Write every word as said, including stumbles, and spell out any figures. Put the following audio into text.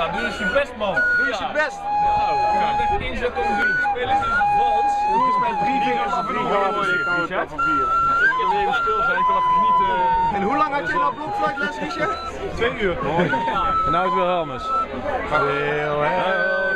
Nou, doe eens je best, man. Doe eens je best. Ja, echt inzet om drie. Spelen is een vals. Doe eens met drie vingers of drie graden. Richard. Ik kan even stil zijn, ik kan even genieten. En hoe lang had je nou blokfluitles, Richard? Twee uur. En nou is Wilhelmus. Heel, hè?